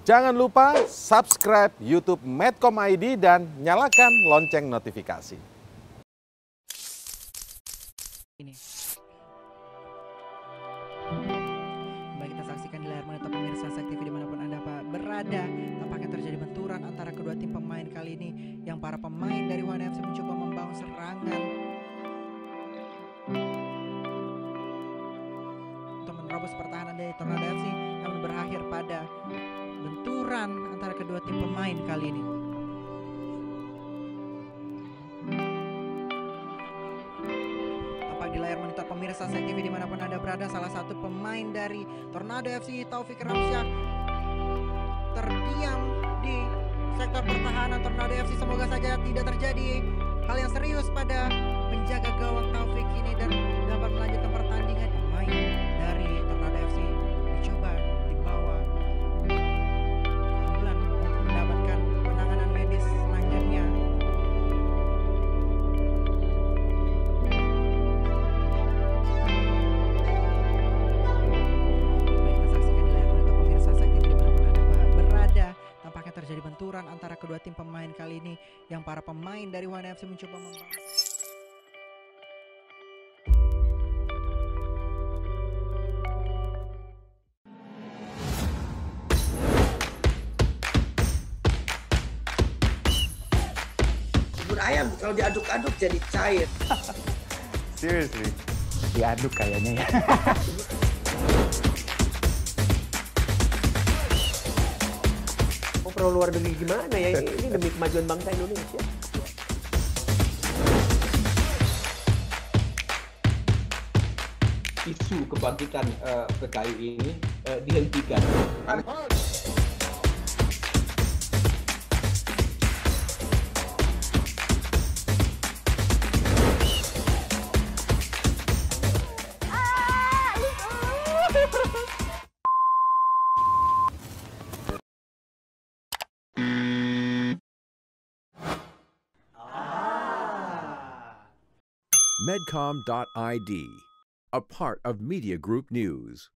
Jangan lupa subscribe YouTube Medcom ID dan nyalakan lonceng notifikasi. Ini. Baik, kita saksikan di layar monitor pemirsa SAK TV dimanapun Anda berada. Tampaknya terjadi benturan antara kedua tim pemain kali ini, yang para pemain dari One FC mencoba membangun serangan untuk menerobos pertahanan dari Tornado FC, namun berakhir pada benturan antara kedua tim pemain kali ini. Tampak di layar monitor pemirsa SAK TV dimanapun Anda berada, salah satu pemain dari Tornado FC, Taufik Ramsyak, terdiam di sektor pertahanan Tornado FC. Semoga saja tidak terjadi hal yang serius pada penjaga gawang Taufik ini dan dapat melanjutkan pertandingan. Pemain dari Tornado FC dicoba dibawa keunggulan untuk mendapatkan penanganan medis selanjutnya. Terjadi benturan antara kedua tim pemain kali ini, yang para pemain dari One FC mencoba membangun. Bubur ayam kalau diaduk-aduk jadi cair. Seriously, diaduk kayaknya ya. Pro luar negeri gimana ya, ini demi kemajuan bangsa Indonesia. Isu kebangkitan PKI ini dihentikan. Medcom.id, a part of Media Group News.